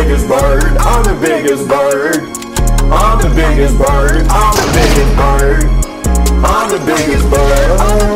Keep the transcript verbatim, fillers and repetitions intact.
biggest bird. I'm the biggest bird. I'm the biggest bird. I'm the biggest bird. I'm the biggest bird.